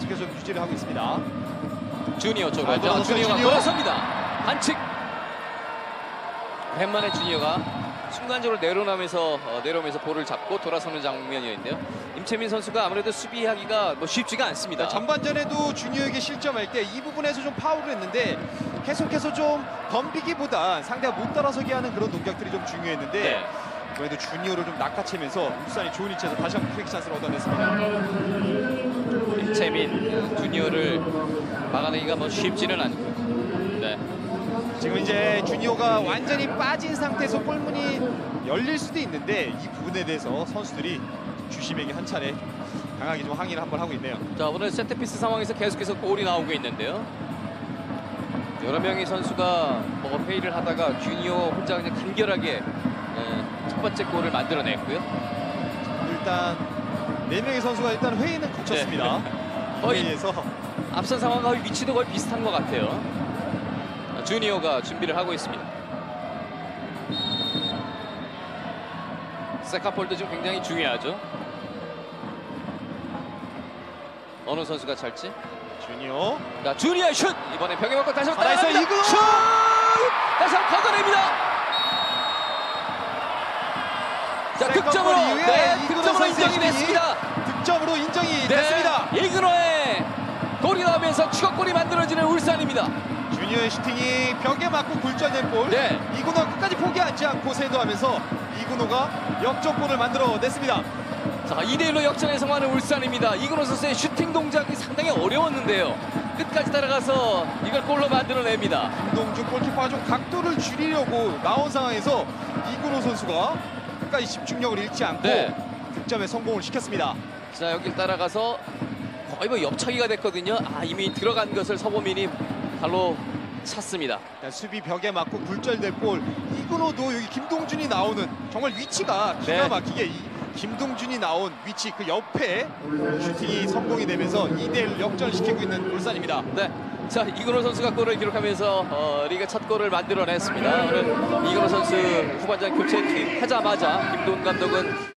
계속해서 유지를 하고 있습니다. 주니어 쪽으로 주니어가 주니어. 돌아섭니다. 반칙. 오랜만에 주니어가 순간적으로 내려오면서 볼을 잡고 돌아서는 장면이었는데요. 임채민 선수가 아무래도 수비하기가 쉽지가 않습니다. 전반전에도 주니어에게 실점할 때 이 부분에서 좀 파울을 했는데 계속해서 좀 덤비기보다 상대가 못 따라서게 하는 그런 동작들이 좀 중요했는데 네. 그래도 주니어를 좀 낚아채면서 울산이 좋은 위치에서 다시 한번 프릭 샷을 얻어냈습니다. 임채민 주니어를 막아내기가 쉽지는 않고. 네. 지금 이제 주니어가 완전히 빠진 상태에서 골문이 열릴 수도 있는데 이 부분에 대해서 선수들이 주심에게 한 차례 강하게 좀 항의를 한번 하고 있네요. 자, 오늘 세트피스 상황에서 계속해서 골이 나오고 있는데요. 여러 명의 선수가 회의를 하다가 주니어 혼자 그냥 간결하게 첫 번째 골을 만들어냈고요. 일단 4명의 선수가 일단 회의는 거쳤습니다. 거의 회의에서 앞선 상황과 위치도 거의 비슷한 것 같아요. 주니어가 준비를 하고 있습니다. 세컨볼도 지금 굉장히 중요하죠. 어느 선수가 찰지? 주니어 자, 주니어의 슛! 이번에 벽에 맞고 다시 한번 살아있어요, 따라갑니다. 이근호! 슛! 다시 한번 걷어냅니다. 자, 득점으로! 이후에 네, 이근호 득점으로 선수의 인정이 슈팅이 됐습니다. 득점으로 인정이 네, 됐습니다. 이근호의 골이 나오면서 추가골이 만들어지는 울산입니다. 주니어의 슈팅이 벽에 맞고 굴절된 볼. 네. 이근호가 끝까지 포기하지 않고 세도하면서 이근호가 역전골을 만들어냈습니다. 자, 2대1로 역전에 성공하는 울산입니다. 이근호 선수의 슈팅 동작이 상당히 어려웠는데요. 끝까지 따라가서 이걸 골로 만들어냅니다. 김동준 골키퍼가 좀 각도를 줄이려고 나온 상황에서 이근호 선수가 끝까지 집중력을 잃지 않고 네. 득점에 성공을 시켰습니다. 자, 여길 따라가서 거의 옆차기가 됐거든요. 이미 들어간 것을 서보민이 발로 찼습니다. 수비 벽에 맞고 굴절될 볼. 이근호도 여기 김동준이 나오는 정말 위치가 기가 네. 막히게 이 김동준이 나온 위치 그 옆에 슈팅이 성공이 되면서 2대1 역전시키고 있는 울산입니다. 네. 자, 이근호 선수가 골을 기록하면서 리그 첫 골을 만들어냈습니다. 오늘 이근호 선수 후반전 교체 투입하자마자 김도훈 감독은